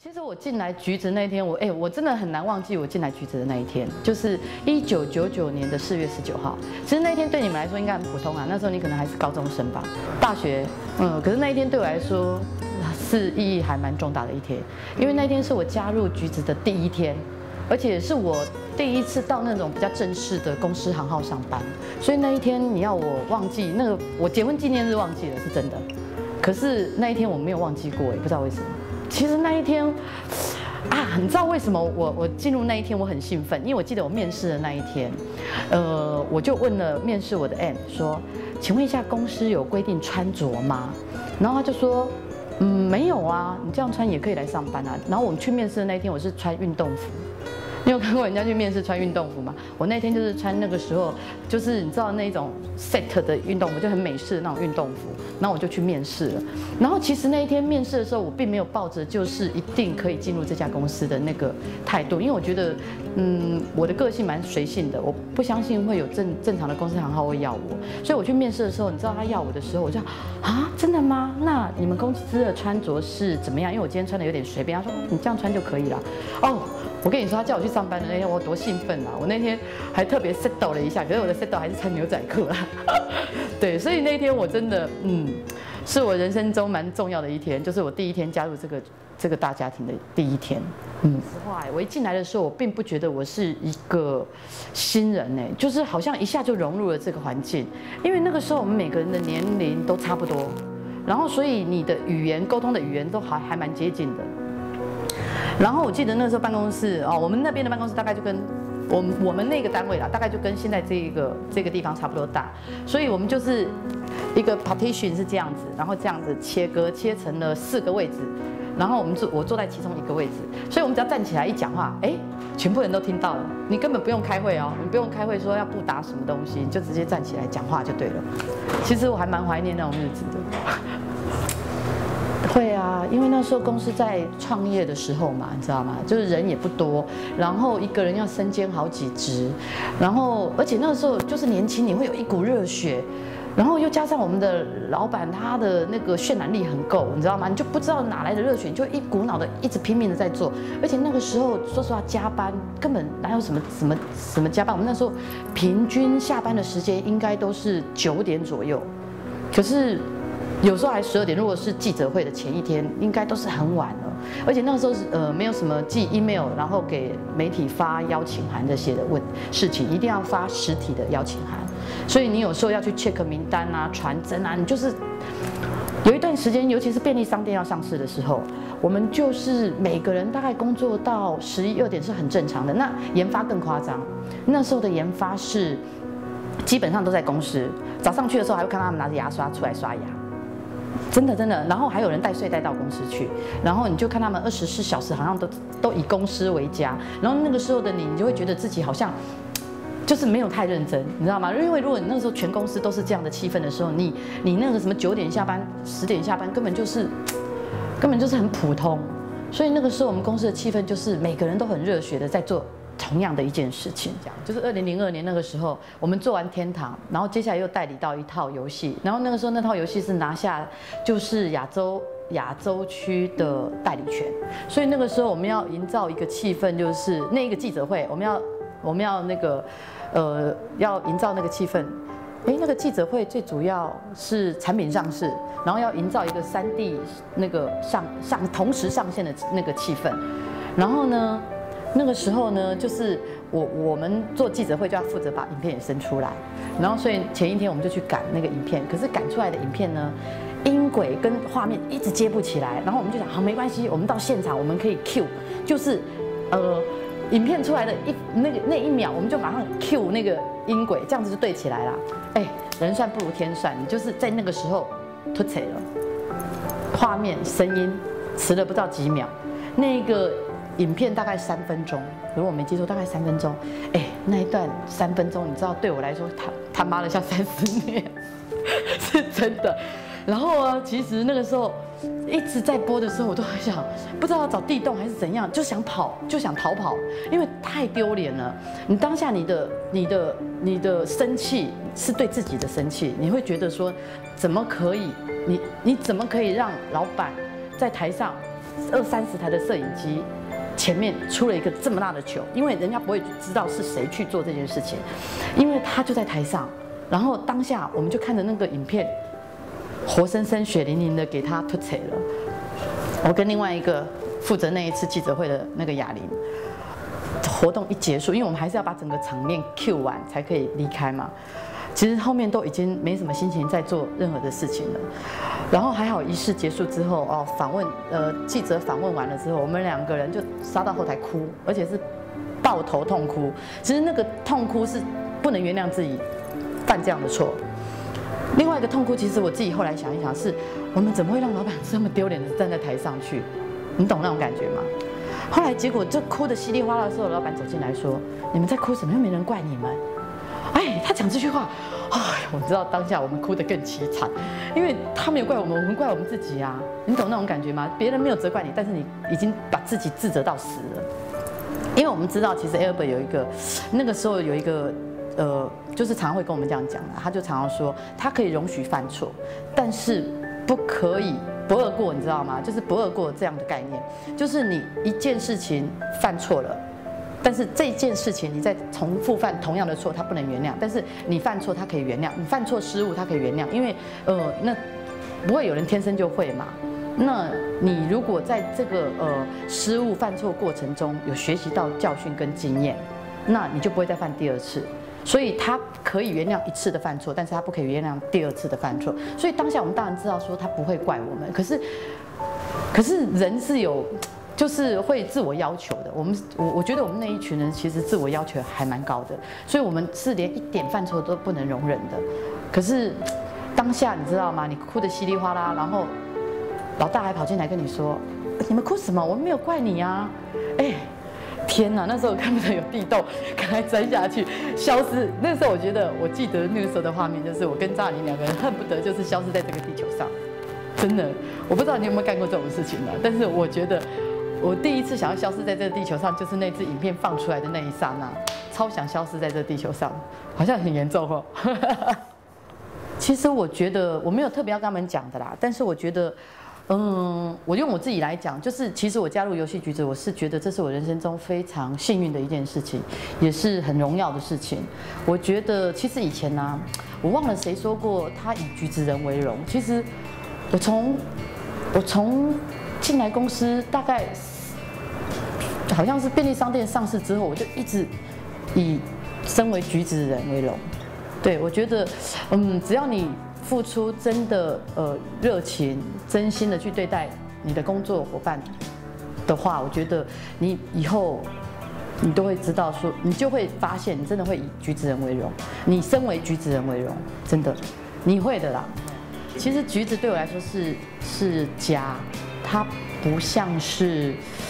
其实我进来橘子那一天，我真的很难忘记我进来橘子的那一天，就是1999年的4月19号。其实那一天对你们来说应该很普通啊，那时候你可能还是高中生吧，大学，可是那一天对我来说是意义还蛮重大的一天，因为那一天是我加入橘子的第一天，而且是我第一次到那种比较正式的公司行号上班，所以那一天你要我忘记那个我结婚纪念日忘记了是真的，可是那一天我没有忘记过，也不知道为什么。其实那一天你知道为什么我进入那一天我很兴奋？因为我记得我面试的那一天，我就问了面试我的 Emi 说，请问一下公司有规定穿着吗？然后他就说，没有啊，你这样穿也可以来上班啊。然后我们去面试的那一天，我是穿运动服。你有看过人家去面试穿运动服吗？我那天就是穿那个时候，就是你知道那种 set 的运动服，就很美式的那种运动服。然后我就去面试了。然后其实那一天面试的时候，我并没有抱着就是一定可以进入这家公司的那个态度，因为我觉得，我的个性蛮随性的，我不相信会有正常的公司行号会要我。所以我去面试的时候，你知道他要我的时候，我就真的吗？那你们公司的穿着是怎么样？因为我今天穿的有点随便。他说你这样穿就可以了。我跟你说，他叫我去上班的那天，我多兴奋啊！我那天还特别 settle 了一下，可是我的 settle 还是穿牛仔裤啦。对，所以那天我真的，是我人生中蛮重要的一天，就是我第一天加入这个大家庭的第一天。实话，我一进来的时候，我并不觉得我是一个新人就是好像一下就融入了这个环境，因为那个时候我们每个人的年龄都差不多，然后所以你的语言沟通的语言都还蛮接近的。然后我记得那时候办公室我们那边的办公室大概就跟我们那个单位啦，大概就跟现在这个地方差不多大，所以我们就是一个 partition 是这样子，然后这样子切成了4个位置，然后我坐在其中1个位置，所以我们只要站起来一讲话，全部人都听到了，你根本不用开会你不用开会说要布达什么东西，你就直接站起来讲话就对了。其实我还蛮怀念那种日子的。会啊，因为那时候公司在创业的时候嘛，你知道吗？就是人也不多，然后一个人要身兼好几职，然后而且那个时候就是年轻，你会有一股热血，然后又加上我们的老板他的那个渲染力很够，你知道吗？你就不知道哪来的热血，你就一股脑的一直拼命的在做，而且那个时候说实话加班根本哪有什么加班，我们那时候平均下班的时间应该都是9点左右，可是。有时候还12点，如果是记者会的前一天，应该都是很晚了。而且那个时候没有什么寄 email， 然后给媒体发邀请函这些的事情，一定要发实体的邀请函。所以你有时候要去 check 名单啊、传真啊，你就是有一段时间，尤其是便利商店要上市的时候，我们就是每个人大概工作到11、2点是很正常的。那研发更夸张，那时候的研发是基本上都在公司，早上去的时候还会看到他们拿着牙刷出来刷牙。真的，然后还有人带睡袋到公司去，然后你就看他们24小时好像都以公司为家，然后那个时候的你就会觉得自己好像就是没有太认真，你知道吗？因为如果你那个时候全公司都是这样的气氛的时候，你那个什么9点下班、10点下班，根本就是很普通，所以那个时候我们公司的气氛就是每个人都很热血的在做。同样的一件事情，这样就是2002年那个时候，我们做完天堂，然后接下来又代理到一套游戏，然后那个时候那套游戏是拿下就是亚洲区的代理权，所以那个时候我们要营造一个气氛，就是那个记者会，我们要那个要营造那个气氛，那个记者会最主要是产品上市，然后要营造一个3D 那个同时上线的那个气氛，然后呢。那个时候呢，就是我们做记者会就要负责把影片也生出来，然后所以前一天我们就去赶那个影片，可是赶出来的影片呢，音轨跟画面一直接不起来，然后我们就想好没关系，我们到现场我们可以 Q， 就是影片出来的那一秒，我们就马上 Q 那个音轨，这样子就对起来了。人算不如天算，你就是在那个时候突起了，画面声音迟了不到几秒，那个。影片大概3分钟，如果我没记错，大概3分钟。那一段3分钟，你知道对我来说，他妈的像30年，是真的。然后其实那个时候一直在播的时候，我都很想，不知道要找地洞还是怎样，就想跑，就想逃跑，因为太丢脸了。你当下你的生气是对自己的生气，你会觉得说，怎么可以？你怎么可以让老板在台上 20-30台的摄影机前面出了一个这么大的球，因为人家不会知道是谁去做这件事情，因为他就在台上，然后当下我们就看着那个影片，活生生血淋淋的给他突扯了。我跟另外一个负责那一次记者会的那个雅玲，活动一结束，因为我们还是要把整个场面 Q 完才可以离开嘛。其实后面都已经没什么心情再做任何的事情了。然后还好仪式结束之后，记者访问完了之后，我们2个人就杀到后台哭，而且是抱头痛哭。其实那个痛哭是不能原谅自己犯这样的错。另外一个痛哭，其实我自己后来想一想，是我们怎么会让老板这么丢脸的站在台上去？你懂那种感觉吗？后来结果就哭得稀里哗啦的时候，老板走进来说：“你们在哭什么？又没人怪你们。”哎，他讲这句话，哎，我知道当下我们哭得更凄惨，因为他没有怪我们，我们怪我们自己啊。你懂那种感觉吗？别人没有责怪你，但是你已经把自己自责到死了。因为我们知道，其实 Albert 有一个，那个时候有一个。就是常常会跟我们这样讲的，他就常常说，他可以容许犯错，但是不可以不贰过，你知道吗？就是不贰过这样的概念，就是你一件事情犯错了，但是这件事情你再重复犯同样的错，他不能原谅，但是你犯错他可以原谅，你犯错失误他可以原谅，因为那不会有人天生就会嘛。那你如果在这个失误犯错过程中有学习到教训跟经验，那你就不会再犯第2次。所以他可以原谅1次的犯错，但是他不可以原谅第2次的犯错。所以当下我们当然知道说他不会怪我们，可是人是有，就是会自我要求的。我觉得我们那一群人其实自我要求还蛮高的，所以我们是连一点犯错都不能容忍的。可是当下你知道吗？你哭得稀里哗啦，然后老大还跑进来跟你说：“你们哭什么？我们没有怪你啊！”哎。天哪！那时候看不得有地洞，赶快钻下去，消失。那时候我记得那个时候的画面，就是我跟赵琳2个人恨不得就是消失在这个地球上。真的，我不知道你有没有干过这种事情呢？但是我觉得，我第一次想要消失在这个地球上，就是那支影片放出来的那一刹那，超想消失在这个地球上，好像很严重哦。其实我觉得我没有特别要跟他们讲的啦，但是我觉得。我用我自己来讲，就是其实我加入游戏橘子，我是觉得这是我人生中非常幸运的一件事情，也是很荣耀的事情。我觉得其实以前呢，我忘了谁说过他以橘子人为荣。其实我从进来公司大概好像是便利商店上市之后，我就一直以身为橘子人为荣。对，我觉得只要你。付出真的热情、真心的去对待你的工作伙伴的话，我觉得你以后你都会知道说，你就会发现你真的会以橘子人为荣。你身为橘子人为荣，真的你会的啦。其实橘子对我来说是家，它不像是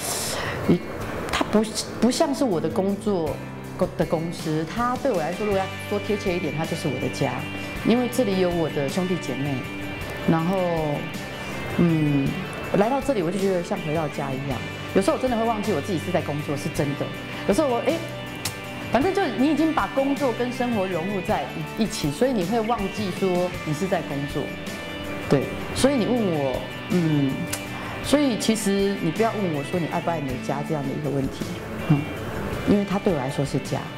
不像是我的工作的公司，它对我来说，如果要多贴切一点，它就是我的家。因为这里有我的兄弟姐妹，然后，我来到这里我就觉得像回到家一样。有时候我真的会忘记我自己是在工作，是真的。有时候反正就你已经把工作跟生活融入在一起，所以你会忘记说你是在工作。对，所以你问我，所以其实你不要问我说你爱不爱你的家这样的一个问题，因为它对我来说是家。